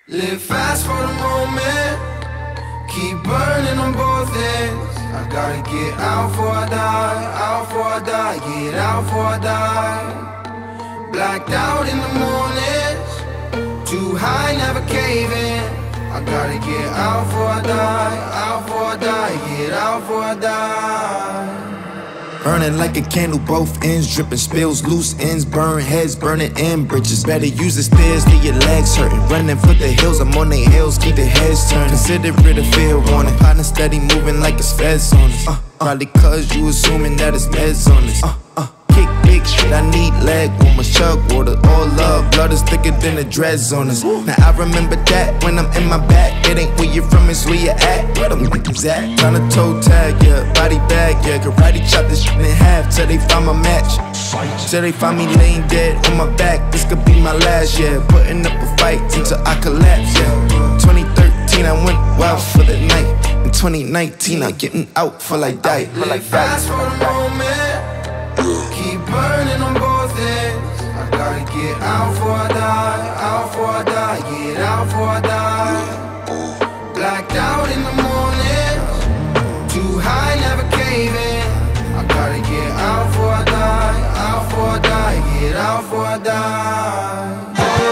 Live fast for the moment, keep burning on both ends. I gotta get out before I die, out before I die, get out before I die. Blacked out in the mornings, too high, never caving. I gotta get out before I die, out before I die, get out before I die. Burning like a candle, both ends dripping, spills, loose ends, burn heads, burning in bridges. Better use the stairs, get your legs hurting. Running for the hills, I'm on their heels, keep their heads turned. Consider it a fair warning. Partner steady moving like it's feds on us. Probably cause you assuming that it's meds on us. Kick big shit, I need leg warmers, chug water, all love, blood is thicker than the dreads on us. Now I remember that when I'm in my back. It ain't where you're from, it's where you at. Where them niggas at? Tryna toe tag, yeah, body bag, yeah. Karate chop this shit in half till they find my match. Till they find me laying dead on my back. This could be my last, yeah. Putting up a fight until I collapse, yeah. 2013 I went wild for the night. In 2019 I'm getting out for like die. Live fast for the moment, keep burning on both ends. I gotta get out before I die, out before I die, get out before I die. Blacked out in the morning, too high, never caving. I gotta get out before I die, out before I die, get out before I die.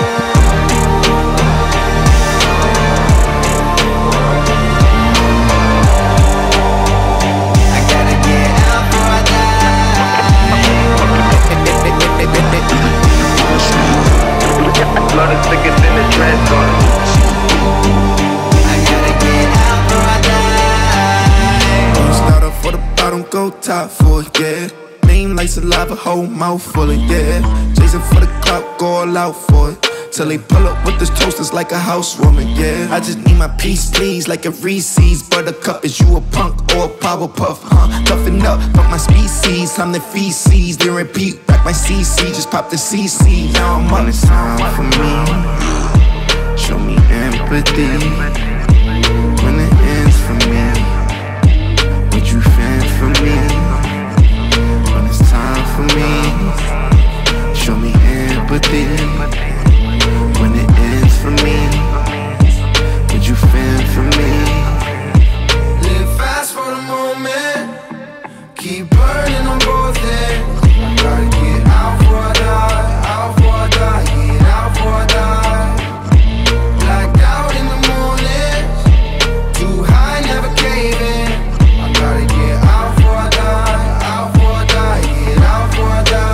Blood is thicker than the dreads on it. I gotta get out before I die. Don't start off for the bottom, go top for it, yeah. Name like saliva, whole mouth full of, yeah. Chasing for the clout, go all out for it. Till they pull up with this toasters like a housewarming, yeah. I just need my peace, please, like a Reese's Buttercup. Is you a punk or a Powerpuff, huh? Toughen up, fuck my species, I'm the feces. Then repeat, back my CC, just pop the CC. Now I'm on, it's time for me. Show me empathy when it ends for me. Would you fend for me when it's time for me? Show me empathy when it ends for me. Would you fend for me? Live fast for the moment, keep burning on both ends. I gotta get out before I die, out before I die, get out before I die. Blacked out in the morning, too high, never caving. I gotta get out before I die, out before I die, get out before I die.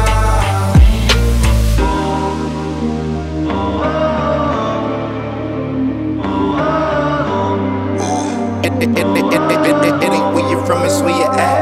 It ain't where you're from, it's where you at.